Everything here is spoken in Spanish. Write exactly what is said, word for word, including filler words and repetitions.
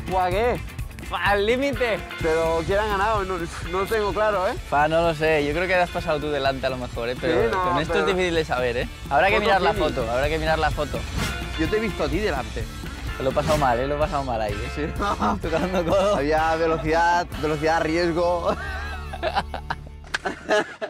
¿Guau qué? ¡Al límite! Pero ¿quién ha ganado? No, no lo tengo claro, ¿eh? Pa, no lo sé, yo creo que has pasado tú delante a lo mejor, ¿eh? Pero Sí, no, con esto pero- es difícil de saber, ¿eh? Habrá que Foto mirar la finish. foto, habrá que mirar la foto. Yo te he visto a ti delante. Lo he pasado mal, ¿eh? Lo he pasado mal ahí, ¿eh? Sí. Tocando codo. Había velocidad, velocidad, riesgo.